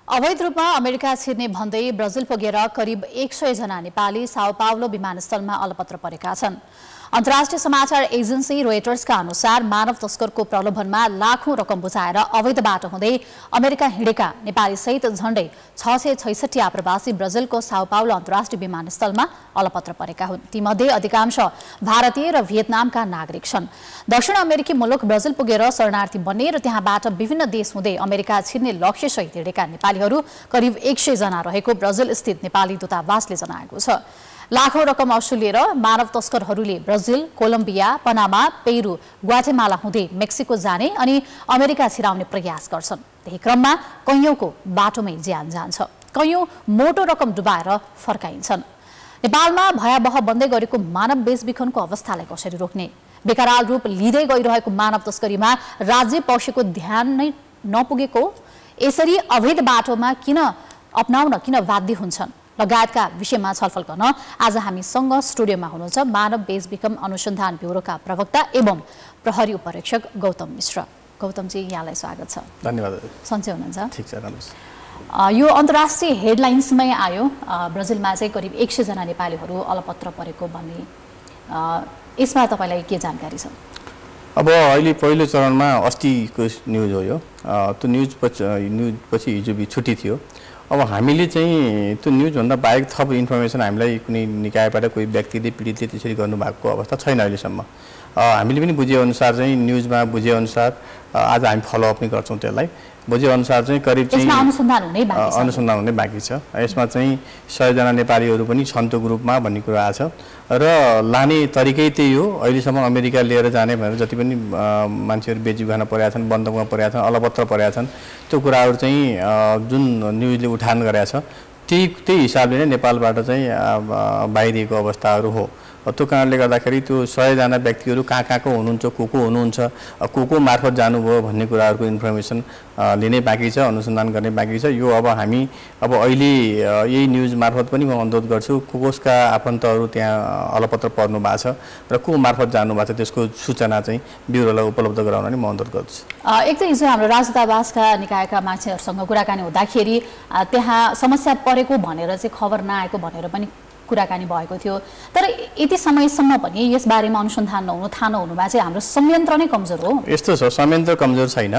अवैध रूपमा अमेरिका छिर्ने भन्दै ब्राजिल पुगेर करिब 100 जना नेपाली साओ पाउलो विमानस्थलमा अलपत्र परेका छन्। अन्तर्राष्ट्रिय समाचार एजेन्सी रोयटर्सका अनुसार मानव तस्करको प्रलोभनमा लाखौं रकम बुझाएर अवैध बाटो हुँदै अमेरिका हिँडेका नेपाली सहित झण्डै 666 आप्रवासी ब्राजिलको साओ पाउलो अन्तर्राष्ट्रिय विमानस्थलमा अलपत्र परेका हुन्। तीमध्ये अधिकांश भारतीय र भियतनामका नागरिक छन्। दक्षिण अमेरिकी मुलुक ब्राजिल पुगेर शरणार्थी बन्ने र त्यहाँबाट विभिन्न देश हुँदै अमेरिका छिर्ने लक्ष्यसहित हिँडेका नेपालीहरू करिब 100 जना रहेको ब्राजिल स्थित नेपाली दूतावासले जनाएको छ। लाखौं रकम असुलिएर मानव तस्करहरूले Brazil, Colombia, Panama, Peru, Guatemala हुँदै मेक्सिको जाने अनि अमेरिका छिराउने प्रयास गर्छन्। त्यही क्रममा कैयौंको बाटोमै ज्यान जान्छ, कैयौं मोटो रकम डुबाएर फर्काइन्छन्। नेपालमा भयावह बन्दै गरेको मानव बेचबिखनको अवस्थालाई कसरी रोक्ने, बेकराल रूप लिँदै गइरहेको मानव तस्करीमा राज्य पक्षको ध्यान नै नपुगेको, यसरी अवैध बाटोमा किन अपनाउन किन बाध्य हुन्छन् लगायतका विषयमा छलफल गर्न आज हामीसँग स्टुडियोमा हुनुहुन्छ मानव बेचबिखन अनुसन्धान ब्युरोका प्रवक्ता एवं प्रहरी उपरीक्षक गौतम मिश्र। गौतमजी, यहाँलाई स्वागत छ। धन्यवाद। सन्चै हुनुहुन्छ? ठीक छ, राम्रो छ। यो अन्तर्राष्ट्रिय हेडलाइन्समै आयो, ब्राजिलमा चाहिँ करिब 100 जना नेपालीहरू अलपत्र परेको भन्ने, यसमा तपाईलाई के जानकारी छ? अब अहिले पहिलो चरणमा अस्तिको न्युज हो यो। त्यो न्युज पछि हिजो छुट्टी थियो। अब हामीले चाहिँ त्यो न्युजभन्दा बाहेक थप इन्फर्मेसन हामीलाई कुनै निकायबाट कोही व्यक्तिले पीडितले त्यसरी गर्नुभएको अवस्था छैन अहिलेसम्म। हामीले पनि बुझेअनुसार चाहिँ न्युजमा बुझेअनुसार आज हामी फलोअप पनि गर्छौँ त्यसलाई। बुझेअनुसार चाहिँ करिब चाहिँ अनुसन्धान हुने बाँकी छ। यसमा चाहिँ 100 जना नेपालीहरू पनि छन् त्यो ग्रुपमा भन्ने कुरा आएको छ र लाने तरिकै त्यही हो। अहिलेसम्म अमेरिका लिएर जाने भनेर जति पनि मान्छेहरू बेचबिखन परेका छन्, बन्दकमा परेका छन्, अलपत्र परेका छन्, त्यो कुराहरू चाहिँ जुन न्युजले उठान गरेका छ त्यही हिसाबले नै नेपालबाट चाहिँ बाहिरिएको अवस्थाहरू हो। त्यो कारणले गर्दाखेरि त्यो 100 जना व्यक्तिहरू कहाँको हुनुहुन्छ, को हुनुहुन्छ, को मार्फत जानुभयो भन्ने कुराहरूको इन्फर्मेसन लिनै बाँकी छ, अनुसन्धान गर्ने बाँकी छ। यो अब हामी अहिले यही न्युज मार्फत पनि म अनुरोध गर्छु कसका आफन्तहरू त्यहाँ अलपत्र पर्नु भएको छ र को मार्फत जानुभएको छ त्यसको सूचना चाहिँ ब्युरोलाई उपलब्ध गराउन नि म अनुरोध गर्छु। एक त हिजो हाम्रो राजदूतावासका निकायका मान्छेहरूसँग कुराकानी हुँदाखेरि त्यहाँ समस्या परेको भनेर चाहिँ खबर नआएको भनेर पनि कुराकानी भएको थियो। तर यति समयसम्म पनि यस बारेमा अनुसन्धान नहुनु, थाहा नहुनुमा चाहिँ हाम्रो संयन्त्र नै कमजोर हो। यस्तो छ, संयन्त्र कमजोर छैन।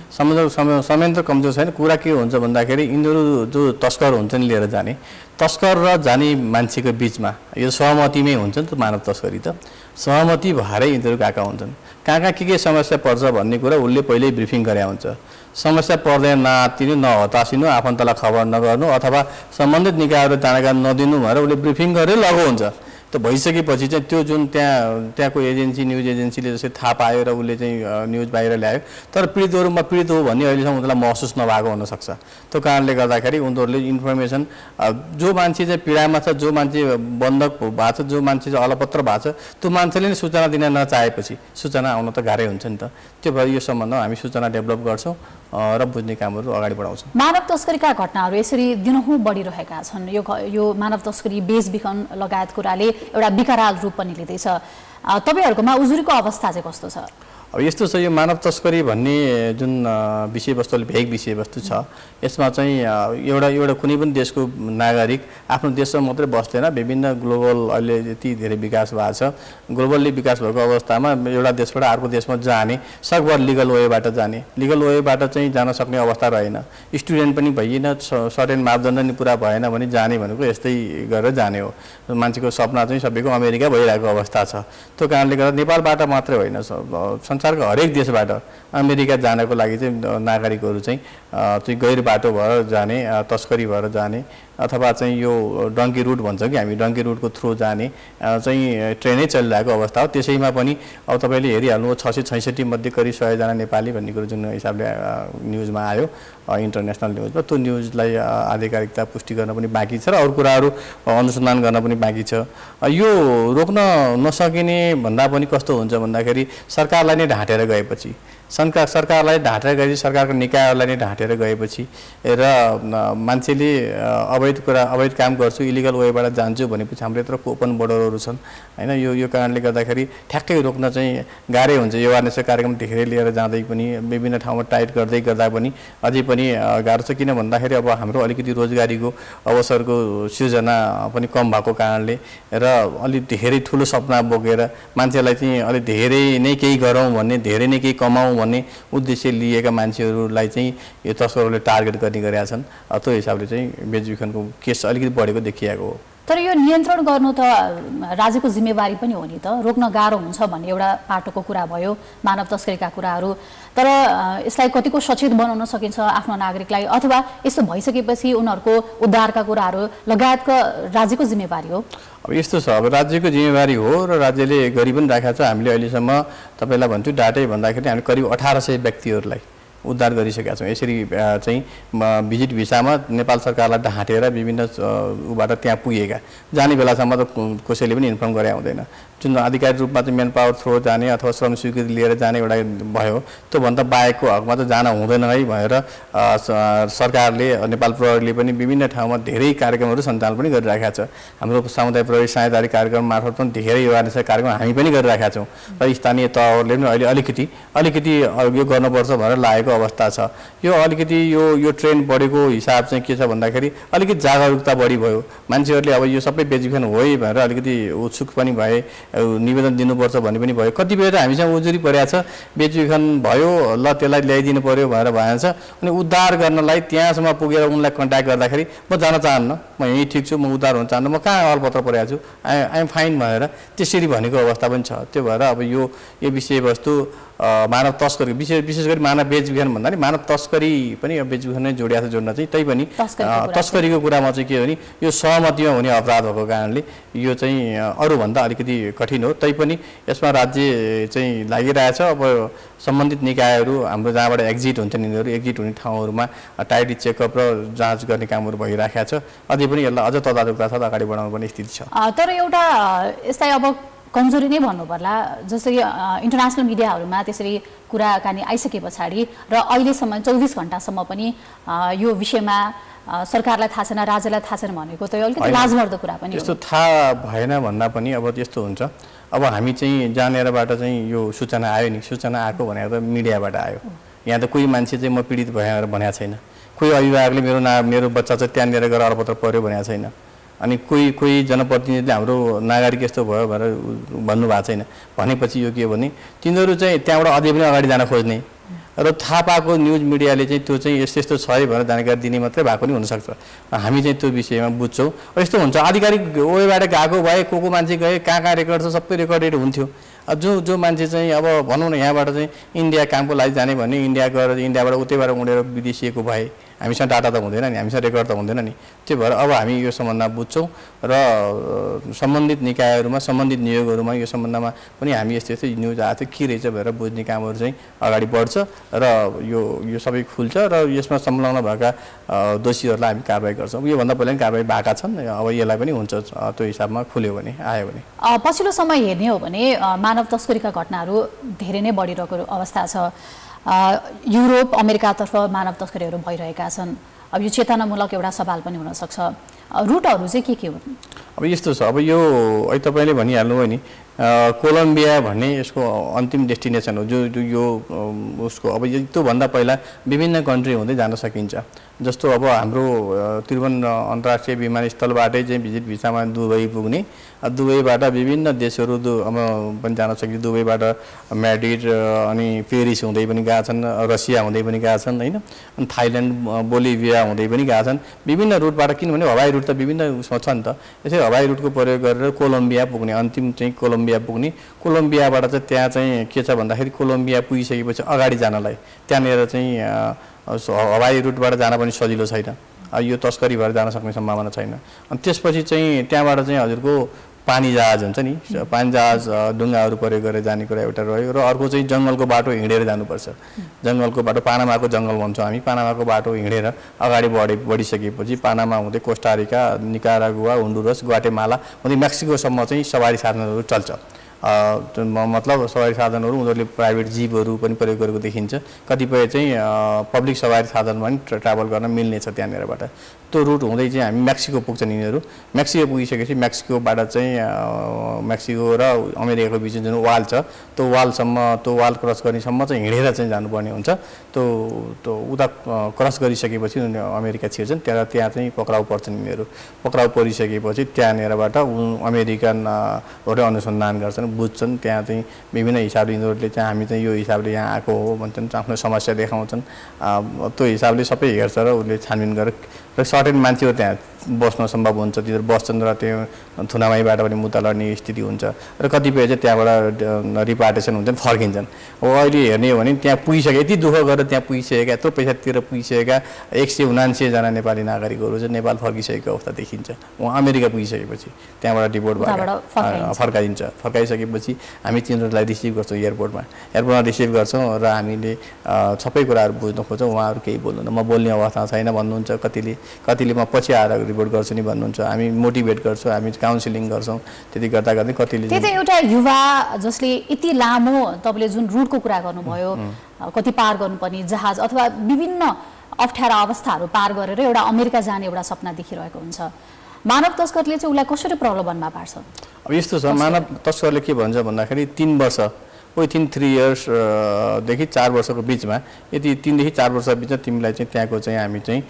संयन्त्र कमजोर छैन। कुरा के हुन्छ भन्दाखेरि यिनीहरू जो तस्कर हुन्छन् लिएर जाने, तस्कर र जाने मान्छेको बिचमा यो सहमतिमै हुन्छ नि त। मानव तस्करी त सहमति भएरै यिनीहरू गएका हुन्छन्। कहाँ के समस्या पर्छ भन्ने कुरा उसले पहिल्यै ब्रिफिङ गरे हुन्छ। समस्या पर्दैन नआत्तिनु, नहतासिनु, आफन्तलाई खबर नगर्नु अथवा सम्बन्धित निकायहरू जानकारी नदिनु भनेर उसले ब्रिफिङ गरेर लगो हुन्छ। त्यो भइसकेपछि चाहिँ त्यो जुन त्यहाँको एजेन्सी, न्युज एजेन्सीले जस्तै थाहा पायो र उसले चाहिँ न्युज बाहिर ल्यायो, तर पीडितहरू म पीडित हो भन्ने अहिलेसम्म उनीहरूलाई महसुस नभएको हुनसक्छ। त्यो कारणले गर्दाखेरि उनीहरूले इन्फर्मेसन जो मान्छे चाहिँ पीडामा छ, जो मान्छे बन्धक भएको छ, जो मान्छे चाहिँ अलपत्र भएको छ, त्यो मान्छेले नै सूचना दिन नचाहेपछि सूचना आउन त गाह्रै हुन्छ नि त। त्यो भएर यो सम्बन्धमा हामी सूचना डेभलप गर्छौँ र बुझ्ने कामहरू अगाडि बढाउँछौँ। मानव तस्करीका घटनाहरू यसरी दिनहुँ बढिरहेका छन्। यो मानव तस्करी, बेचबिखन लगायत कुराले एउटा विकराल रूप पनि लिँदैछ। तपाईहरुकोमा उजुरीको अवस्था चाहिँ कस्तो छ? अब यस्तो छ, यो मानव तस्करी भन्ने जुन विषयवस्तु भेग विषयवस्तु छ, यसमा चाहिँ एउटा कुनै पनि देशको नागरिक आफ्नो देशमा मात्रै बस्दैन, विभिन्न ग्लोबल अहिले यति धेरै विकास भएको छ। ग्लोबल्ली विकास भएको अवस्थामा एउटा देशबाट अर्को देशमा जाने सकभर लिगल वेबाट जाने, लिगल वेबाट चाहिँ जान सक्ने अवस्था रहेन। स्टुडेन्ट पनि भइएन, सर्टेन मापदण्ड नि पुरा भएन भने जाने भनेको यस्तै गरेर जाने हो। मान्छेको सपना चाहिँ सबैको अमेरिका भइरहेको अवस्था छ। त्यो कारणले गर्दा नेपालबाट मात्रै होइन, संसारको हरेक देशबाट अमेरिका जानको लागि चाहिँ नागरिकहरू चाहिँ गैर बाटो भएर जाने, तस्करी भएर जाने अथवा चाहिँ यो डङ्की रुट भन्छौँ कि हामी, डङ्की रुटको थ्रु जाने चाहिँ ट्रेनै चलिरहेको अवस्था हो। त्यसैमा पनि अब तपाईँले हेरिहाल्नु 666 मध्ये करिब 100 जना नेपाली भन्ने कुरो जुन हिसाबले न्युजमा आयो इन्टरनेसनल न्युजमा, त्यो न्युजलाई आधिकारिकता पुष्टि गर्न पनि बाँकी छ र अरू कुराहरू अनुसन्धान गर्न पनि बाँकी छ। यो रोक्न नसकिने भन्दा पनि कस्तो हुन्छ भन्दाखेरि सरकारलाई नै ढाँटेर गएपछि सरकारलाई ढाँटेर गएपछि सरकारको निकायहरूलाई नै ढाँटेर गएपछि र मान्छेले अवैध काम गर्छु इलिगल वेबाट जान्छु भनेपछि हाम्रो यत्रो ओपन बोर्डरहरू छन् हैन यो कारणले गर्दाखेरि ठ्याक्कै रोक्न चाहिँ गाह्रै हुन्छ यो अवेरनेस कार्यक्रम धेरै लिएर जाँदै पनि विभिन्न ठाउँमा टाइट गर्दा पनि अझै पनि गाह्रो छ किन भन्दाखेरि अब हाम्रो अलिकति रोजगारीको अवसरको सृजना पनि कम भएको कारणले र अलि धेरै ठुलो सपना बोकेर मान्छेलाई चाहिँ अलि धेरै नै केही गरौँ भन्ने धेरै नै केही कमाउँ भन्ने उद्देश्य लिएका मान्छेहरूलाई चाहिँ यो तस्करहरूले टार्गेट गर्ने गरेका छन् त्यो हिसाबले चाहिँ बेचबिखनको केस अलिकति बढेको देखिएको हो तर यो नियन्त्रण गर्नु त राज्यको जिम्मेवारी पनि हो नि त रोक्न गाह्रो हुन्छ भन्ने एउटा पाटोको कुरा भयो मानव तस्करीका कुराहरू तर यसलाई कतिको सचेत बनाउन सकिन्छ आफ्नो नागरिकलाई अथवा यस्तो भइसकेपछि उनीहरूको उद्धारका कुराहरू लगायतका राज्यको जिम्मेवारी हो अब यस्तो छ अब राज्यको जिम्मेवारी हो र राज्यले गरि पनि राखेको छ हामीले अहिलेसम्म तपाईलाई भन्छु डाटै भन्दाखेरि हामीले करिब 1800 व्यक्तिहरूलाई उद्धार गरिसकेका छौँ यसरी चाहिँ भिजिट भिसामा नेपाल सरकारलाई ढाँटेर विभिन्न उबाट त्यहाँ पुगेका जाने बेलासम्म त कसैले पनि इन्फर्म गरे हुँदैन जुन आधिकारिक रूपमा चाहिँ मेन पावर थ्रो जाने अथवा श्रम स्वीकृति लिएर जाने एउटा भयो त्योभन्दा बाहेकको हकमा त जान हुँदैन है भनेर सरकारले नेपाल प्रहरीले पनि विभिन्न ठाउँमा धेरै कार्यक्रमहरू सञ्चालन पनि गरिराखेका छ हाम्रो सामुदायिक प्रहरी साझेदारी कार्यक्रम मार्फत पनि धेरै अवेरनेस कार्यक्रम हामी पनि गरिराखेका छौँ र स्थानीय तहहरूले पनि अहिले अलिकति यो गर्नुपर्छ भनेर लागेको अवस्था छ यो अलिकति यो ट्रेन्ड बढेको हिसाब चाहिँ के छ भन्दाखेरि अलिकति जागरुकता बढी भयो मान्छेहरूले अब यो सबै बेचबिखन हो भनेर अलिकति उत्सुक पनि भए निवेदन दिनुपर्छ भन्ने पनि भयो कतिपय त हामीसँग उजुरी परेको छ बेचबिखन भयो ल त्यसलाई ल्याइदिनु पर्यो भनेर भएछ अनि उद्धार गर्नलाई त्यहाँसम्म पुगेर उनलाई कन्ट्याक्ट गर्दाखेरि म जान चाहन्न म यहीँ ठिक छु म उद्धार हुन चाहन्न म कहाँ अलपत्र परेको छु आइ एम फाइन भनेर त्यसरी भनेको अवस्था पनि छ त्यो भएर अब यो विषयवस्तु मानव तस्करी विशेष गरी मानव बेचबिखन भन्दा नि मानव तस्करी पनि बेचबिखन नै जोडिएको छ जोड्न चाहिँ पनि तस्करीको कुरामा चाहिँ के हो भने यो सहमतिमा हुने अपराध भएको कारणले यो चाहिँ अरूभन्दा अलिकति कठिन हो तैपनि यसमा राज्य चाहिँ लागिरहेछ अब सम्बन्धित निकायहरू हाम्रो जहाँबाट एक्जिट हुन्छन् यिनीहरू एक्जिट हुने ठाउँहरूमा टाइटली चेकअप र जाँच गर्ने कामहरू भइरहेको छ अझै पनि यसलाई अझ तदारुकता साथ अगाडि बढाउनु पर्ने स्थिति छ तर एउटा यसलाई अब कमजोरी नै भन्नु पर्ला जस्तै इन्टरनेसनल मिडियाहरूमा त्यसरी कुराकानी आइसके पछाडि र अहिलेसम्म 24 घण्टासम्म पनि यो विषयमा सरकारलाई थाहा छैन राज्यलाई थाहा छैन भनेको त अलिकति लाजमर्दो कुरा पनि हो यस्तो थाहा भएन भन्दा पनि अब त्यस्तो हुन्छ अब हामी चाहिँ जानेरबाट चाहिँ यो सूचना आयो नि सूचना आएको भनेको त मिडियाबाट आयो यहाँ त कोही मान्छे चाहिँ म पीडित भएर भनेको छैन कोही अभिभावकले मेरो बच्चा चाहिँ त्यहाँनिर गएर अलपत्र पर्यो भनेको छैन अनि कोही जनप्रतिनिधिले हाम्रो नागरिक यस्तो भयो भनेर भन्नुभएको छैन भनेपछि यो के हो भने तिनीहरू चाहिँ त्यहाँबाट अझै पनि अगाडि जान खोज्ने र थाहा पाएको न्युज मिडियाले चाहिँ त्यो चाहिँ यस्तो छ है भनेर जानकारी दिने मात्रै भएको पनि हुनसक्छ हामी चाहिँ त्यो विषयमा बुझ्छौँ यस्तो हुन्छ आधिकारिक वेबाट गएको भए को मान्छे गए कहाँ रेकर्ड छ सबै रेकर्डेड हुन्थ्यो जो मान्छे चाहिँ अब भनौँ न यहाँबाट चाहिँ इन्डिया कामको लागि जाने भने इन्डिया गएर इन्डियाबाट उतैबाट उडेर विदेशिएको भए हामीसँग डाटा त हुँदैन नि हामीसँग रेकर्ड त हुँदैन नि त्यो भएर अब हामी यो सम्बन्धमा बुझ्छौँ र सम्बन्धित निकायहरूमा सम्बन्धित नियोगहरूमा यो सम्बन्धमा पनि हामी यस्तो न्युज आएको थियो के रहेछ भनेर बुझ्ने कामहरू चाहिँ अगाडि बढ्छ र यो सबै खुल्छ र यसमा संलग्न भएका दोषीहरूलाई हामी कारबाही गर्छौँ योभन्दा पहिला पनि कारबाही भएका छन् अब यसलाई पनि हुन्छ त्यो हिसाबमा खुल्यो भने आयो भने पछिल्लो समय हेर्ने हो भने मानव तस्करीका घटनाहरू धेरै नै बढिरहेको अवस्था छ युरोप अमेरिकातर्फ मानव तस्करीहरू भइरहेका छन् अब यो चेतनामूलक एउटा सवाल पनि हुनसक्छ रुटहरू चाहिँ के हुन् अब यस्तो छ अब यो अहिले तपाईँले भनिहाल्नुभयो नि कोलम्बिया भन्ने यसको अन्तिम डेस्टिनेसन हो जो यो उसको अब त्योभन्दा पहिला विभिन्न कन्ट्री हुँदै जान सकिन्छ जस्तो अब हाम्रो त्रिभुवन अन्तर्राष्ट्रिय विमानस्थलबाटै चाहिँ भिजिट भिसामा दुबई पुग्ने दुबईबाट विभिन्न देशहरू पनि जान सकिन्छ दुबईबाट म्याड्रिड अनि पेरिस हुँदै पनि गएका छन् रसिया हुँदै पनि गएका छन् हैन अनि थाइल्यान्ड बोलिभिया हुँदै पनि गएका छन् विभिन्न रुटबाट किनभने हवाई रुट त विभिन्न उसमा छ नि त यसरी हवाई रुटको प्रयोग गरेर कोलम्बिया पुग्ने अन्तिम चाहिँ कोलम्बिया पुग्ने कोलम्बियाबाट चाहिँ त्यहाँ चाहिँ के छ भन्दाखेरि कोलम्बिया पुगिसकेपछि अगाडि जानलाई त्यहाँनिर चाहिँ हवाई रुटबाट जान पनि सजिलो छैन यो तस्करी भएर जान सक्ने सम्भावना छैन अनि त्यसपछि चाहिँ त्यहाँबाट चाहिँ हजुरको पानी जहाज हुन्छ नि पानी जहाज डुङ्गाहरू प्रयोग गरेर जाने कुरा एउटा रह्यो र अर्को चाहिँ जङ्गलको बाटो हिँडेर जानुपर्छ जङ्गलको बाटो पानामाको जङ्गल भन्छौँ हामी पानामाको बाटो हिँडेर अगाडि बढिसकेपछि पानामा हुँदै कोस्टारिका निकारागुआ होन्डुरस ग्वाटेमाला हुँदै मेक्सिकोसम्म चाहिँ सवारी साधनहरू चल्छ मतलब सवारी साधनहरू उनीहरूले प्राइभेट जीपहरू पनि प्रयोग गरेको देखिन्छ। कतिपय चाहिँ पब्लिक सवारी साधनमा पनि ट्राभल गर्न मिल्ने छ त्यहाँनिरबाट। त्यो रुट हुँदै चाहिँ हामी मेक्सिको पुग्छन् यिनीहरू। मेक्सिको पुगिसकेपछि मेक्सिकोबाट चाहिँ मेक्सिको र अमेरिकाको बिच जुन वाल छ त्यो वाल क्रस गर्नेसम्म चाहिँ हिँडेर चाहिँ जानुपर्ने हुन्छ। त्यो उता क्रस गरिसकेपछि अमेरिका छिर्छन्, त्यहाँ चाहिँ पक्राउ पर्छन् यिनीहरू। पक्राउ परिसकेपछि त्यहाँनिरबाट अमेरिकनहरू अनुसन्धान गर्छन्, बुझ्छन्। त्यहाँ चाहिँ विभिन्न हिसाबले यिनीहरूले चाहिँ हामी चाहिँ यो हिसाबले यहाँ आएको हो भन्छन्, आफ्नो समस्या देखाउँछन्। त्यो हिसाबले सबै हेर्छ र उसले छानबिन गरेर र सर्टेन मान्छेहरू त्यहाँ बस्न सम्भव हुन्छ, तिनीहरू बस्छन् र त्यो थुनामाईबाट पनि मुद्दा लड्ने स्थिति हुन्छ र कतिपय चाहिँ त्यहाँबाट रिपार्टेसन हुन्छन्, फर्किन्छन्। अब अहिले हेर्ने हो भने त्यहाँ पुगिसके यति दुःख गरेर त्यहाँ पुगिसकेका, यत्रो पैसा तिरेर पुगिसकेका 179 जना नेपाली नागरिकहरू चाहिँ नेपाल फर्किसकेको अवस्था देखिन्छ। उहाँ अमेरिका पुगिसकेपछि त्यहाँबाट डिपोर्ट भएर फर्काइसकेपछि हामी तिनीहरूलाई रिसिभ गर्छौँ एयरपोर्टमा रिसिभ गर्छौँ र हामीले सबै कुराहरू बुझ्न खोज्छौँ। उहाँहरू केही बोल्नुहुन्न, म बोल्ने अवस्था छैन भन्नुहुन्छ। कतिले म पछि आएर रिपोर्ट गर्छु नि भन्नुहुन्छ। हामी मोटिभेट गर्छौँ, हामी काउन्सिलिङ गर्छौँ। त्यति गर्दा गर्दै कतिले त्यही त एउटा युवा जसले यति लामो तपाईँले जुन रुटको कुरा गर्नुभयो, कति पार गर्नुपर्ने जहाज अथवा विभिन्न अप्ठ्यारा अवस्थाहरू पार गरेर एउटा अमेरिका जाने एउटा सपना देखिरहेको हुन्छ। मानव तस्करले चाहिँ उसलाई कसरी प्रलोभनमा पार्छ? अब यस्तो छ, मानव तस्करले के भन्छ भन्दाखेरि 3 वर्ष विथिन 3 इयर्स देखि 4 वर्षको बिचमा, यदि 3 देखि 4 वर्ष बिचमा तिमीलाई चाहिँ त्यहाँको चाहिँ हामी चाहिँ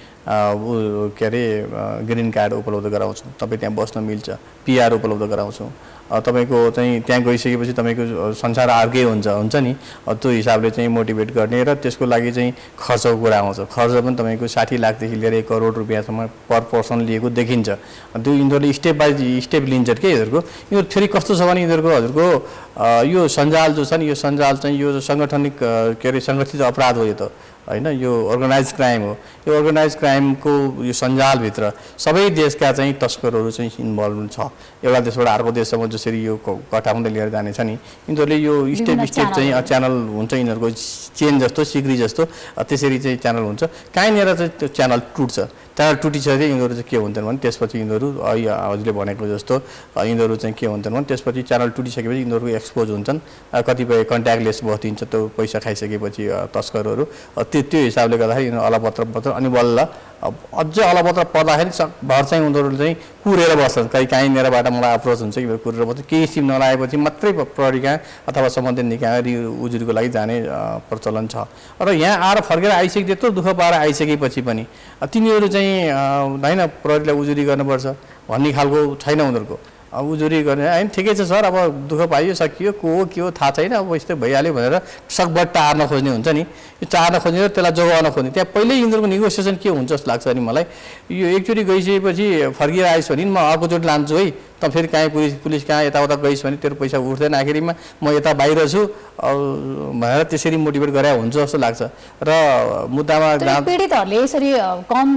के अरे ग्रिन कार्ड उपलब्ध गराउँछौँ, तपाईँ त्यहाँ बस्न मिल्छ, PR उपलब्ध गराउँछौँ। तपाईको चाहिँ त्यहाँ गइसकेपछि तपाईको संसार अर्कै हुन्छ नि। त्यो हिसाबले चाहिँ मोटिभेट गर्ने र त्यसको लागि चाहिँ खर्चको कुरा आउँछ। खर्च पनि तपाईको 60 लाखदेखि लिएर 1 करोड रुपैयाँसम्म पर पर्सन लिएको देखिन्छ। त्यो यिनीहरूले स्टेप बाई स्टेप लिन्छन् के यिनीहरूको। यिनीहरू फेरि कस्तो छ भने यिनीहरूको हजुरको यो सञ्जाल जो छ नि, यो सञ्जाल चाहिँ यो सङ्गठनिक के अरे सङ्गठित अपराध हो यो त हैन, यो अर्गनाइज क्राइम हो। यो अर्गनाइज क्राइमको यो सञ्जालभित्र सबै देशका चाहिँ तस्करहरू चाहिँ इन्भल्भ छ। एउटा देशबाट अर्को देशसम्म जसरी यो कटाउँदै लिएर जानेछ नि, यिनीहरूले यो स्टेप स्टेप चाहिँ च्यानल हुन्छ, यिनीहरूको चेन जस्तो सिक्री जस्तो त्यसरी चाहिँ च्यानल हुन्छ। कहीँनिर चाहिँ त्यो च्यानल टुट्छ, च्यानल टुटिसकेपछि यिनीहरू चाहिँ के हुन्छन् भने त्यसपछि यिनीहरू हजुरले भनेको जस्तो यिनीहरू चाहिँ के हुन्छन् भने त्यसपछि च्यानल टुटिसकेपछि यिनीहरू एक्सपोज हुन्छन्। कतिपय कन्ट्याक्टलेस बस्दिन्छ त्यो पैसा खाइसकेपछि तस्करहरू। त्यो हिसाबले गर्दाखेरि यिनीहरू अलपत्र पर्छ। अनि बल्ल अझै अलपत्र पर्दाखेरि भर चाहिँ उनीहरू चाहिँ कुरेर बस्छन्। कहीँनिरबाट मलाई अप्रोच हुन्छ, यिनीहरू कुरेर बस्छ। केही सिम नलाएपछि मात्रै प्रहरीका अथवा सम्बन्धित निकाय उजुरीको लागि जाने प्रचलन छ। र यहाँ आएर फर्केर आइसके त्यत्रो दुःख पाएर आइसकेपछि पनि तिनीहरू चाहिँ होइन प्रहरीलाई उजुरी गर्नुपर्छ भन्ने खालको छैन उनीहरूको। उजुरी गर्ने होइन ठिकै छ सर, अब दुःख पाइयो सकियो, को हो के हो थाहा छैन, अब यस्तै भइहाल्यो भनेर सकबाट टार्न खोज्ने हुन्छ नि। यो टार्न खोज्ने र त्यसलाई जोगाउन खोज्ने, त्यहाँ पहिल्यै यिनीहरूको नेगोसिएसन के हुन्छ जस्तो लाग्छ नि मलाई। यो एकचोटि गइसकेपछि फर्किएर आइस् भने म अर्कोचोटि लान्छु है, त फेरि कहीँ पुलिस कहाँ यताउता गइस् भने तेरो पैसा उठ्दैन, आखिरीमा म यता बाहिर छु भनेर त्यसरी मोटिभेट गरे हुन्छ जस्तो लाग्छ। र मुद्दामा पीडितहरूले यसरी कम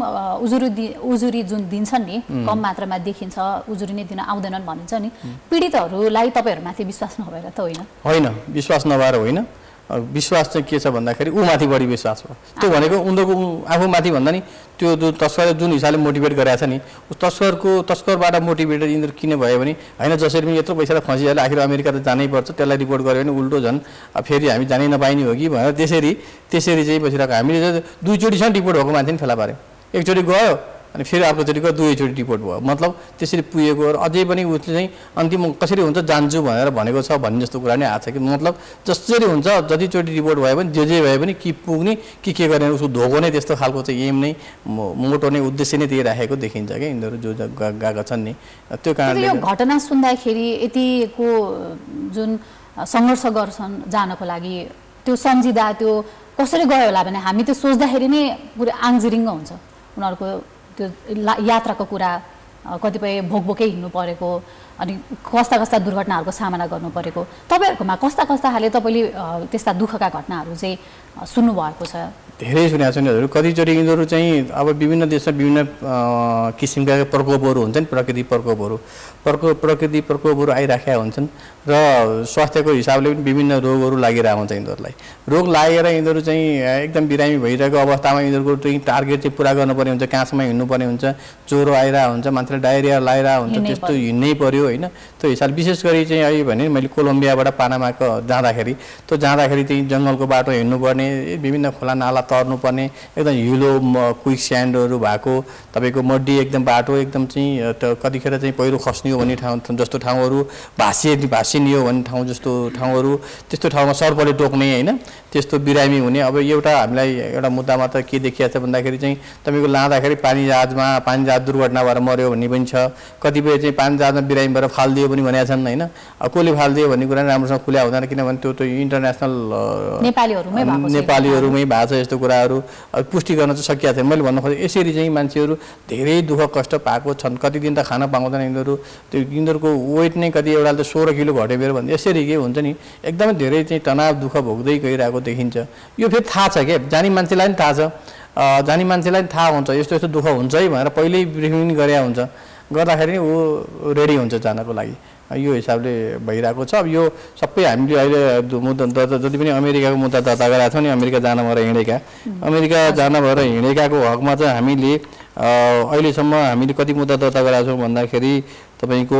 उजुरी जुन दिन्छन् नि, कम मात्रामा देखिन्छ, उजुरी नै दिन आउँदैनन् भनिन्छ नि, पीडितहरूलाई तपाईँहरूमाथि विश्वास नभएर त होइन? होइन, विश्वास नभएर होइन। विश्वास चाहिँ के छ भन्दाखेरि ऊमाथि बढी विश्वास हो। त्यो भनेको उनीहरूको आफूमाथि भन्दा नि त्यो तस्करले जुन हिसाबले मोटिभेट गरेको छ नि, तस्करबाट मोटिभेटेड यिनीहरू किन भयो भने होइन जसरी पनि यत्रो पैसा त फसिहाल्यो, आखिर अमेरिका त जानै पर्छ, त्यसलाई रिपोर्ट गऱ्यो भने उल्टो झन् फेरि हामी जानै नपाइने हो कि भनेर त्यसरी चाहिँ बसिरहेको। हामीले दुईचोटिसम्म रिपोर्ट भएको मान्छे नि फेला पाऱ्यौँ। एकचोटि गयो अनि फेरि अर्कोचोटि गयो, दुवैचोटि रिपोर्ट भयो। मतलब त्यसरी पुगेको अझै पनि उसले चाहिँ अन्तिम कसरी हुन्छ जान्छु भनेर भनेको छ भन्ने जस्तो कुरा नै आएको छ कि मतलब जसरी हुन्छ जतिचोटि रिपोर्ट भयो भने जे भए पनि कि पुग्ने कि के गर्ने उसको धोको नै त्यस्तो खालको चाहिँ एम नै मोटो नै उद्देश्य नै त्यही राखेको देखिन्छ क्या यिनीहरू जो गएका छन् नि। त्यो कारणले यो घटना सुन्दाखेरि यतिको जुन सङ्घर्ष गर्छन् जानको लागि, त्यो सम्झिँदा त्यो कसरी गयो होला भने हामी त्यो सोच्दाखेरि नै पुरै आङजिरिङ्ग हुन्छ उनीहरूको त्यो यात्राको कुरा। कतिपय भोकभोकै हिँड्नु परेको अनि कस्ता कस्ता दुर्घटनाहरूको सामना गर्नु परेको। तपाईँहरूकोमा कस्ता कस्ता खाले तपाईँले त्यस्ता दुःखका घटनाहरू चाहिँ सुन्नुभएको छ? धेरै सुनेको छ नि हजुर। कतिचोटि यिनीहरू चाहिँ अब विभिन्न देशमा विभिन्न किसिमका प्रकोपहरू हुन्छन्, प्रकृति प्रकोपहरू आइराखेका हुन्छन् र स्वास्थ्यको हिसाबले पनि विभिन्न रोगहरू लागिरहेको हुन्छ यिनीहरूलाई। रोग लागेर यिनीहरू चाहिँ एकदम बिरामी भइरहेको अवस्थामा यिनीहरूको चाहिँ टार्गेट चाहिँ पुरा गर्नुपर्ने हुन्छ, कहाँसम्म हिँड्नुपर्ने हुन्छ, ज्वरो आइरहेको हुन्छ, मान्छे मान्छेले डायरिया लाइरा हुन्छ त्यस्तो हिँड्नै पर्यो हैन त्यो हिसाबले विशेष गरी चाहिँ अहिले भने मैले कोलम्बियाबाट पानामाको जाँदाखेरि चाहिँ जङ्गलको बाटो हिँड्नुपर्ने विभिन्न खोला नाला तर्नुपर्ने एकदम हिलो क्विक स्यान्डहरू भएको तपाईको मड्डी एकदम बाटो एकदम चाहिँ कतिखेर चाहिँ पहिरो खस्नियो भन्ने ठाउँ जस्तो ठाउँहरू भासिनियो भन्ने ठाउँ जस्तो ठाउँहरू त्यस्तो ठाउँमा सर्पले टोक्ने हैन त्यस्तो बिरामी हुने अब एउटा हामीलाई एउटा मुद्दामा त के देखिया छ भन्दाखेरि चाहिँ तपाईको लाँदाखेरि पानी जहाज दुर्घटना भएर मर्यो भन्ने पनि छ कतिपय चाहिँ पानी जहाजमा बिरामी भएर फाल्दियो पनि भनेका छन् हैन कसले फाल्दियो भन्ने कुरा राम्रोसँग खुल्या हुँदैन किनभने त्यो त इन्टरनेसनल नेपालीहरुमै भएको छ यस्तो कुराहरू पुष्टि गर्न चाहिँ सकिया छैन मैले भन्न खोजेँ यसरी चाहिँ मान्छेहरू धेरै दुःख कष्ट पाएको छन् कति दिन त खान पाउँदैन यिनीहरू त्यो यिनीहरूको वेट नै कति एउटा त 16 किलो घट्यो मेरो भन्दा यसरी के हुन्छ नि एकदमै धेरै चाहिँ तनाव दुःख भोग्दै गइरहेको देखिन्छ यो फेरि थाहा छ के जानी मान्छेलाई पनि थाहा छ जानी मान्छेलाई पनि थाहा हुन्छ यस्तो यस्तो दुःख हुन्छ है भनेर पहिल्यै ब्रिफिङ गरे हुन्छ गर्दाखेरि ऊ रेडी हुन्छ जानको लागि यो हिसाबले भइरहेको छ अब यो सबै हामीले अहिले मुद्दा जति पनि अमेरिकाको मुद्दा दर्ता गरेका छौँ नि अमेरिका जान भएर हिँडेकाको हकमा चाहिँ हामीले अहिलेसम्म हामीले कति मुद्दा दर्ता गरेका छौँ भन्दाखेरि तपाईको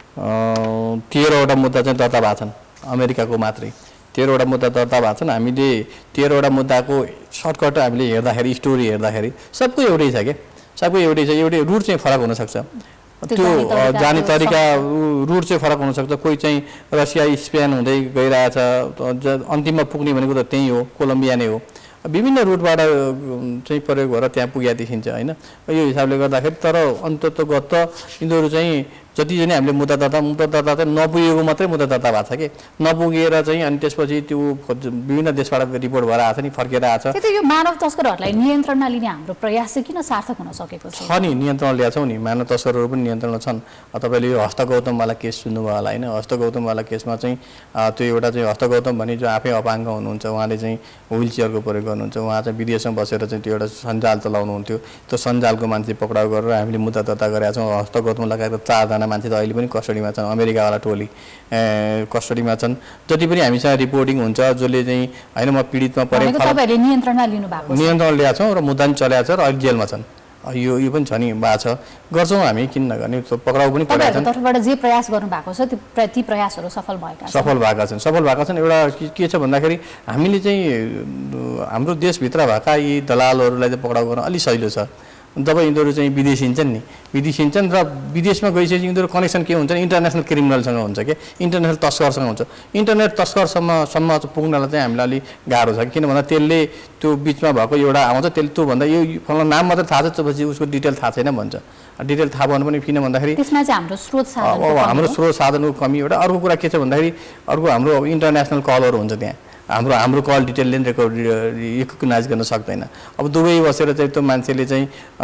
13 वटा मुद्दा चाहिँ दर्ता भएको छन् अमेरिकाको मात्रै 13 वटा मुद्दा दर्ता भएको छन् हामीले 13 वटा मुद्दाको सर्टकट हामीले हेर्दाखेरि स्टोरी हेर्दाखेरि सबको एउटै छ के सबको एउटै छ एउटै रुट चाहिँ फरक हुन सक्छ त्यो जाने तरिका रुट चाहिँ फरक हुन सक्छ कोही चाहिँ रसिया स्पेन हुँदै गइरहेछ अन्तिममा पुग्ने भनेको त त्यही हो कोलम्बिया नै हो विभिन्न रुटबाट चाहिँ प्रयोग भएर त्यहाँ पुग्या देखिन्छ हैन यो हिसाबले गर्दाखेरि तर अन्ततगत यिनीहरू चाहिँ जति जति हामीले मुद्दा दर्ता चाहिँ नपुगेको मात्रै मुद्दा दर्ता भएको छ के नपुगेर चाहिँ अनि त्यसपछि त्यो विभिन्न देशबाट रिपोर्ट भएर आछ नि फर्केर आछ त्यही यो मानव तस्करहरूलाई नियन्त्रणमा लिने हाम्रो प्रयास चाहिँ किन सार्थक हुन सकेको छ नि नियन्त्रण ल्याछौँ नि मानव तस्करहरू पनि नियन्त्रणमा छन् तपाईले यो हस्त गौतमवाला केस सुन्नुभयो होला हैन हस्त गौतमवाला केसमा चाहिँ त्यो एउटा चाहिँ हस्त गौतम भने जो आफै अपाङ्ग हुनुहुन्छ उहाँले चाहिँ व्हील चेयरको प्रयोग गर्नुहुन्छ उहाँ चाहिँ विदेशमा बसेर चाहिँ त्यो एउटा सञ्जाल चलाउनुहुन्थ्यो त्यो सञ्जालको मान्छे पक्राउ गरेर हामीले मुद्दा दर्ता गरेका छौँ हस्त गौतम लगायत 4 जना मान्छे त अहिले पनि कस्टडीमा छन् अमेरिकावाला टोली कस्टडीमा छन् जति पनि हामीसँग रिपोर्टिङ हुन्छ जसले चाहिँ हैन म पीडितमा परे तपाईहरुले नियन्त्रणमा लिनु भएको छ नियन्त्रण ल्याएको छौँ र मुद्दा पनि चलेको छ र अहिले जेलमा छन् यो पनि छ नि भएको छ गर्छौँ हामी किन नगर्ने पक्राउ पनि परेका छन् तर्फबाट जे प्रयास गर्नु भएको छ ती प्रयासहरू सफल भएका छन् एउटा के छ भन्दाखेरि हामीले चाहिँ हाम्रो देशभित्र भएका यी दलालहरूलाई चाहिँ पक्राउ गर्न अलि सजिलो छ जब यिनीहरू चाहिँ विदेशिन्छन् र विदेशमा गइसकेपछि यिनीहरू कनेक्सन के हुन्छ इन्टरनेसनल क्रिमिनलसँग हुन्छ के इन्टरनेसनल तस्करसँग हुन्छ इन्टरनेट तस्करसम्म पुग्नलाई चाहिँ हामीलाई अलि गाह्रो छ किन भन्दा त्यसले त्यो बिचमा भएको एउटा आउँछ त्यसले त्यो भन्दा यो फलाना नाम मात्र थाहा छ त्यसपछि उसको डिटेल थाहा छैन भन्छ डिटेल थाहा भएन पनि किन भन्दाखेरि त्यसमा चाहिँ हाम्रो स्रोत साधनको कमी एउटा अर्को कुरा के छ भन्दाखेरि अर्को हाम्रो इन्टरनेसनल कलहरू हुन्छ त्यहाँ हाम्रो कल डिटेलले रिकग्नाइज गर्न सक्दैन अब दुबई बसेर चाहिँ त्यो मान्छेले चाहिँ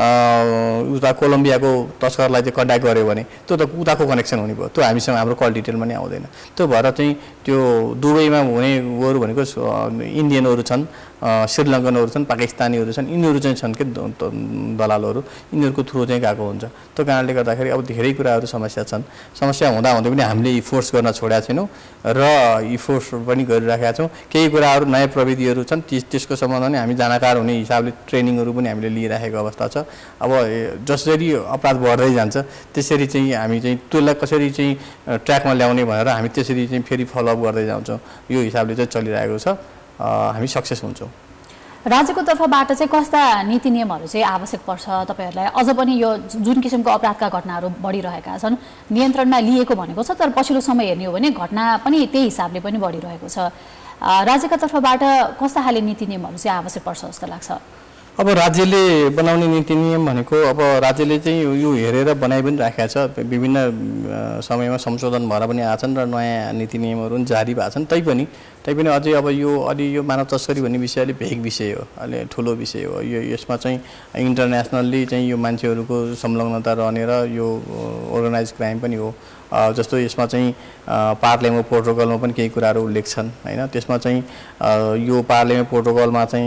उता कोलम्बियाको तस्करलाई चाहिँ कन्ट्याक्ट गर्यो भने त्यो त उताको कनेक्सन हुने भयो त्यो हामीसँग हाम्रो कल डिटेलमा नि आउँदैन त्यो भएर चाहिँ त्यो दुबईमा हुनेहरू भनेको इन्डियनहरू छन् श्रीलङ्कनहरू छन् पाकिस्तानीहरू छन् यिनीहरू चाहिँ छन् के दलालहरू यिनीहरूको थ्रु चाहिँ गएको हुन्छ त्यो कारणले गर्दाखेरि अब धेरै कुराहरू समस्या छन् समस्या हुँदा पनि हामीले इफोर्ट्स गर्न छोडेका छैनौँ र इफोर्ट्स पनि गरिराखेका छौँ केही कुराहरू नयाँ प्रविधिहरू छन् त्यसको सम्बन्धमा नि हामी जानकार हुने हिसाबले ट्रेनिङहरू पनि हामीले लिइराखेको अवस्था छ अब जसरी अपराध बढ्दै जान्छ त्यसरी चाहिँ हामी चाहिँ त्यसलाई कसरी चाहिँ ट्र्याकमा ल्याउने भनेर हामी त्यसरी चाहिँ फेरि फलोअप गर्दै जान्छौँ यो हिसाबले चाहिँ चलिरहेको छ हामी सक्सेस हुन्छौँ राज्यको तर्फबाट चाहिँ कस्ता नीति नियमहरू चाहिँ आवश्यक पर्छ तपाईहरुलाई अझ पनि यो जुन किसिमको अपराधका घटनाहरू बढिरहेका छन् नियन्त्रणमा लिएको भनेको छ तर पछिल्लो समय हेर्ने हो भने घटना पनि त्यही हिसाबले पनि बढिरहेको छ राज्यका तर्फबाट कस्ता खाले नीति नियमहरू चाहिँ आवश्यक पर्छ जस्तो लाग्छ अब राज्यले बनाउने नीति नियम भनेको अब राज्यले चाहिँ यो हेरेर बनाइ पनि राखेको छ विभिन्न समयमा संशोधन भएर पनि आछन् र नयाँ नीति नियमहरू पनि जारी भएको छन् तैपनि अझै अब यो मानव तस्करी भन्ने विषय अलि भेग विषय हो अलि ठुलो विषय हो यसमा चाहिँ इन्टरनेसनल्ली चाहिँ यो मान्छेहरूको संलग्नता रहने र यो अर्गनाइज क्राइम पनि हो जस्तो यसमा चाहिँ पार्लेमो प्रोटोकलमा पनि केही कुराहरू उल्लेख छन् हैन त्यसमा चाहिँ यो पार्लेमो प्रोटोकलमा चाहिँ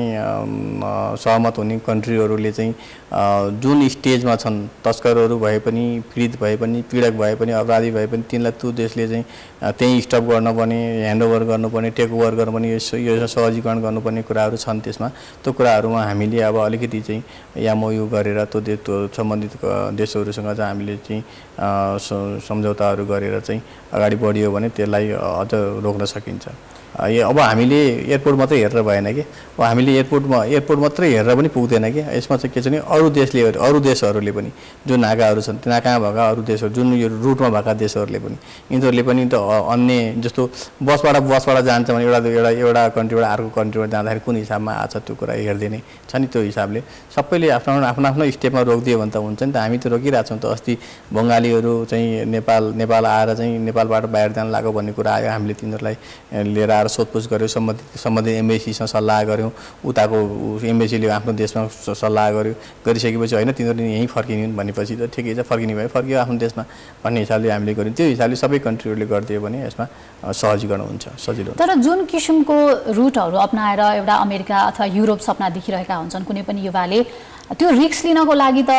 सहमत हुने कन्ट्रीहरूले चाहिँ जुन स्टेजमा छन् तस्करहरू भए पनि पीडित भए पनि पीडक भए पनि अपराधी भए पनि तिनलाई त्यो देशले चाहिँ त्यही स्टप गर्नुपर्ने ह्यान्डओभर गर्नुपर्ने टेक टेक ओभर गर्न पनि यो सहजीकरण गर्नुपर्ने कुराहरू छन् त्यसमा त्यो कुराहरूमा हामीले अब अलिकति चाहिँ एमओयू गरेर त्यो सम्बन्धित देशहरूसँग चाहिँ हामीले चाहिँ सम्झौताहरू गरेर चाहिँ अगाडि बढियो भने त्यसलाई अझ रोक्न सकिन्छ। अब हामीले एयरपोर्ट मात्रै हेरेर भएन कि अब हामीले एयरपोर्ट मात्रै हेरेर पनि पुग्दैन कि यसमा चाहिँ के छ भने अरू देशहरूले पनि जुन नाकाहरू छन् त्यो नाकामा भएका अरू देशहरू जुन यो रुटमा भएका देशहरूले पनि यिनीहरूले पनि त अन्य जस्तो बसबाट जान्छ भने एउटा कन्ट्रीबाट अर्को कन्ट्रीबाट जाँदाखेरि कुन हिसाबमा आछ त्यो कुरा हेर्दै नै छ नि। त्यो हिसाबले सबैले आफ्नो स्टेपमा रोकिदियो भने त हुन्छ नि त। हामी त रोकिरहेको छौँ त। अस्ति बङ्गालीहरू चाहिँ नेपाल आएर चाहिँ नेपालबाट बाहिर जान लाग्यो भन्ने कुरा आयो। हामीले तिनीहरूलाई लिएर आएर सोधपुछ गऱ्यौँ, सम्बन्धित एम्बेसीसँग सल्लाह गऱ्यौँ, उताको एम्बेसीले आफ्नो देशमा सल्लाह गरिसकेपछि होइन तिनीहरू यहीँ फर्किने भनेपछि त ठिकै छ, फर्किने भए फर्कियो आफ्नो देशमा भन्ने हिसाबले हामीले गऱ्यौँ। त्यो हिसाबले सबै कन्ट्रीहरूले गरिदियो भने यसमा सहजीकरण हुन्छ, सजिलो। तर जुन किसिमको रुटहरू अप्नाएर एउटा अमेरिका अथवा युरोप सपना देखिरहेका हुन्छन् कुनै पनि युवाले, त्यो रिस्क लिनको लागि त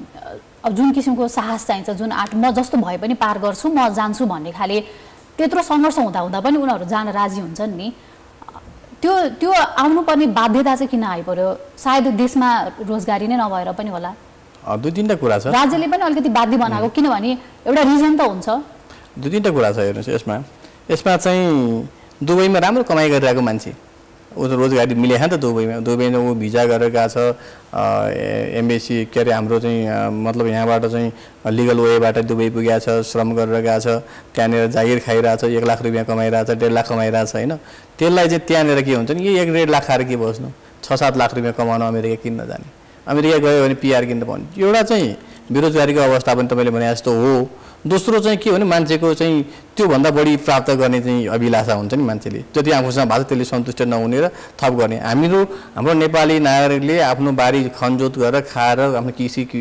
अब जुन किसिमको साहस चाहिन्छ, जुन म जस्तो भए पनि पार गर्छु, म जान्छु भन्ने खाले त्यत्रो सङ्घर्ष हुँदा पनि उनीहरू जान राजी हुन्छन् नि। त्यो आउनुपर्ने बाध्यता चाहिँ किन आइपर्यो? सायद देशमा रोजगारी नै नभएर पनि होला। दुई तीनटा कुरा छ। राज्यले पनि अलिकति बाध्य बनाएको, किनभने एउटा रिजन त हुन्छ। दुई तीनटा कुरा छ हेर्नुहोस्। यसमा चाहिँ दुबईमा राम्रो कमाइ गरिरहेको मान्छे ऊ त रोजगारी मिलेको छ नि त। दुबईमा ऊ भिजा गरेर गएको छ, एम्बेसी के अरे हाम्रो चाहिँ मतलब यहाँबाट चाहिँ लिगल वेबाट दुबई पुगेको छ, श्रम गरेर गएको छ, त्यहाँनिर जागिर खाइरहेछ, 1 लाख रुपियाँ कमाइरहेछ, 1.5 लाख कमाइरहेछ होइन। त्यसलाई चाहिँ त्यहाँनिर के हुन्छ नि, यो 1.5 लाख खाएर के बस्नु, 6-7 लाख रुपियाँ कमाउन अमेरिका किन नजाने? अमेरिका गयो भने पिआर किन्न पाउने। एउटा चाहिँ बेरोजगारीको अवस्था पनि तपाईँले भने जस्तो हो। दोस्रो चाहिँ के भने मान्छेको चाहिँ त्योभन्दा बढी प्राप्त गर्ने चाहिँ अभिलाषा हुन्छ नि मान्छेले। जति आफूसँग भएको छ त्यसले सन्तुष्ट नहुने र थप गर्ने। हाम्रो नेपाली नागरिकले आफ्नो बारी खनजोत गरेर खाएर आफ्नो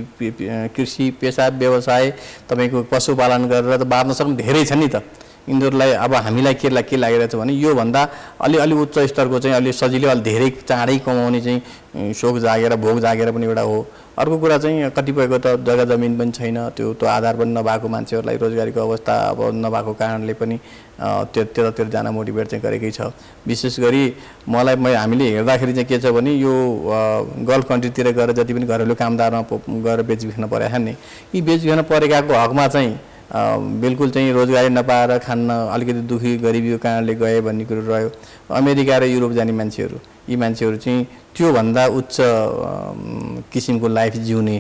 कृषि पेसा व्यवसाय तपाईँको पशुपालन गरेर त बाँच्न सक्ने धेरै छ नि त। यिनीहरूलाई अब हामीलाई के लागिरहेछ भने योभन्दा अलि उच्च स्तरको चाहिँ अलि सजिलै अलि धेरै चाँडै कमाउने चाहिँ सोख जागेर भोग जागेर पनि एउटा हो। अर्को कुरा चाहिँ कतिपयको त जग्गा जमिन पनि छैन, त्यो आधार पनि नभएको मान्छेहरूलाई रोजगारीको अवस्था अब नभएको कारणले पनि त्यतातिर जान मोटिभेट चाहिँ गरेकै छ। विशेष गरी हामीले हेर्दाखेरि चाहिँ के छ भने यो गल्फ कन्ट्रीतिर गएर जति पनि घरेलु कामदारमा गएर बेचबिखन परेका छन् नि, यी बेचबिखन परेकाको हकमा चाहिँ बिल्कुल चाहिँ रोजगारी नपाएर खान्न अलिकति दुखी गरिबीको कारणले गए भन्ने कुरो रह्यो। अमेरिका र युरोप जाने मान्छेहरू, यी मान्छेहरू चाहिँ त्योभन्दा उच्च किसिमको लाइफ जिउने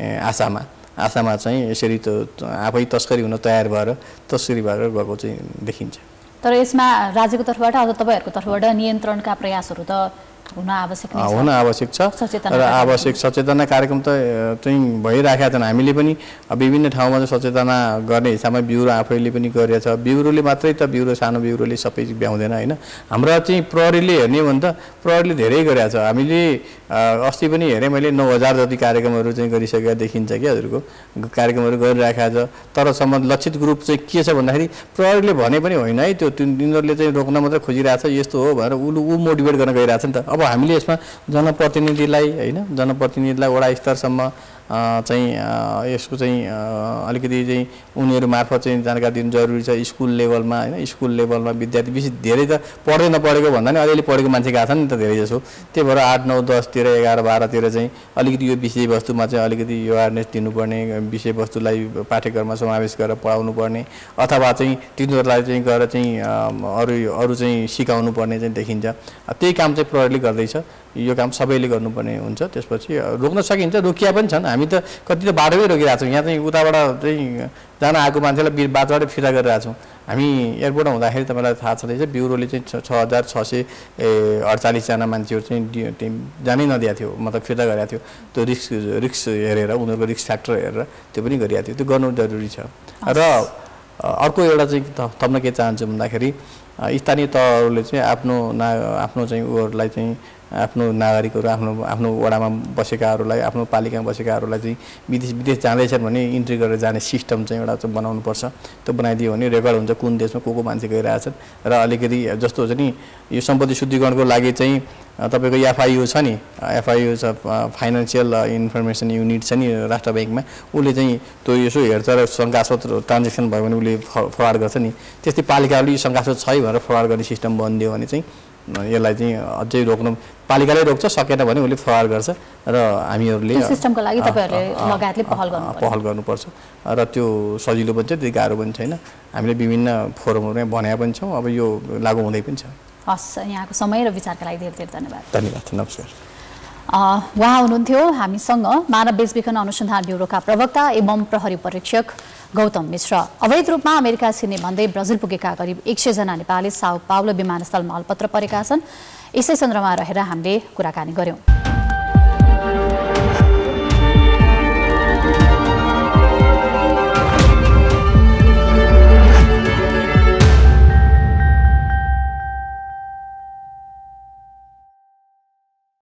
आशामा चाहिँ यसरी आफै तस्करी हुन तयार भएर गएको चाहिँ देखिन्छ। तर यसमा राज्यको तर्फबाट अब तपाईँहरूको तर्फबाट नियन्त्रणका प्रयासहरू त हुन आवश्यक छ र आवश्यक सचेतना कार्यक्रम त चाहिँ भइरहेका छन्। हामीले पनि विभिन्न ठाउँमा सचेतना गर्ने हिसाबमा ब्युरो आफैले पनि गरेको छ। ब्युरोले मात्रै त सानो ब्युरोले सबै भ्याउँदैन होइन। हाम्रा चाहिँ प्रहरीले हेर्ने हो भने त प्रहरीले धेरै गरेको छ। हामीले अस्ति पनि हेरेँ मैले 9000 जति कार्यक्रमहरू चाहिँ गरिसकेका देखिन्छ कि हजुरको कार्यक्रमहरू गरिरहेका छ। तर लक्षित ग्रुप चाहिँ के छ भन्दाखेरि प्रहरीले भने पनि होइन है, त्यो तिनीहरूले चाहिँ रोक्न मात्रै खोजिरहेछ यस्तो हो भनेर ऊ मोटिभेट गर्न गइरहेछ नि त। अब हामीले यसमा जनप्रतिनिधिलाई वडा स्तरसम्म चाहिँ यसको चाहिँ अलिकति चाहिँ उनीहरू मार्फत चाहिँ जानकारी दिनु जरुरी छ। स्कुल लेभलमा होइन, स्कुल लेभलमा विद्यार्थी विशेष धेरै त पढ्दै नपढेको भन्दा नि अलिअलि पढेको मान्छे गएको छ नि त धेरै जसो। त्यही भएर 8, 9, 10 तिर 11, 12 तिर चाहिँ अलिकति यो विषयवस्तुमा चाहिँ अलिकति अवेरनेस दिनुपर्ने, विषयवस्तुलाई पाठ्यक्रममा समावेश गरेर पढाउनु पर्ने अथवा चाहिँ तिनीहरूलाई चाहिँ गएर चाहिँ अरू चाहिँ सिकाउनु पर्ने चाहिँ देखिन्छ। त्यही काम चाहिँ प्रहरीले गर्दैछ। यो काम सबैले गर्नुपर्ने हुन्छ। त्यसपछि रोक्न सकिन्छ, रोकिया पनि छन्। हामी त कति त बाटोमै रोकिरहेको छौँ। यहाँ चाहिँ उताबाट चाहिँ जान आएको मान्छेलाई बाटोबाटै फिर्ता गरिरहेको छौँ। हामी एयरपोर्टमा हुँदाखेरि तपाईँलाई थाहा छँदैछ ब्युरोले चाहिँ 6648 जना मान्छेहरू चाहिँ जानै नदिएको थियो, मतलब फिर्ता गरेको थियो। त्यो रिस्क हेरेर उनीहरूको रिस्क फ्याक्टर हेरेर त्यो पनि गरिएको थियो। त्यो गर्नु जरुरी छ। र अर्को एउटा चाहिँ थप्न के चाहन्छु भन्दाखेरि स्थानीय तहहरूले चाहिँ आफ्नो चाहिँ उहरूलाई चाहिँ आफ्नो नागरिकहरू आफ्नो वडामा बसेकाहरूलाई आफ्नो पालिकामा बसेकाहरूलाई चाहिँ विदेश जाँदैछन् भने इन्ट्री गरेर जाने सिस्टम चाहिँ एउटा चाहिँ बनाउनुपर्छ। त्यो बनाइदियो भने रेकर्ड हुन्छ कुन देशमा को मान्छे गइरहेछन् र अलिकति जस्तो हुन्छ नि यो सम्पत्ति शुद्धिकरणको लागि चाहिँ तपाईँको एफआइयु छ नि, एफआइयु छ फाइनेन्सियल इन्फर्मेसन युनिट छ नि राष्ट्र ब्याङ्कमा, उसले चाहिँ त्यो यसो हेर्छ र शङ्कास्पद ट्रान्जेक्सन भयो भने उसले फरवार्ड गर्छ नि। त्यस्तै पालिकाहरूले यो शङ्कास्पद छ भनेर फरवार्ड गर्ने सिस्टम बनिदियो भने चाहिँ यसलाई चाहिँ अझै रोक्नु पालिकाले रोक्छ, सकेन भने उसले फरवार्ड गर्छ र हामीहरूले सिस्टमको लागि तपाईँहरूले लगायतले पहल गर्नुपर्छ र त्यो सजिलो पनि छ, त्यति गाह्रो पनि छैन। हामीले विभिन्न फोरमहरूमा भनेका पनि छौँ, अब यो लागू हुँदै पनि छ। हस्, यहाँको समय र विचारका लागि धेरै धेरै धन्यवाद। धन्यवाद, नमस्कार। उहाँ हुनुहुन्थ्यो हामीसँग मानव बेचबिखन अनुसन्धान ब्युरोका प्रवक्ता एवं प्रहरी परीक्षक गौतम मिश्र। अवैध रूपमा अमेरिका छिर्ने भन्दै ब्राजिल पुगेका करिब 100 जना नेपाली साओ पाउलो विमानस्थलमा अलपत्र परेका छन्। यसै सन्दर्भमा रहेर हामीले कुराकानी गर्यौं।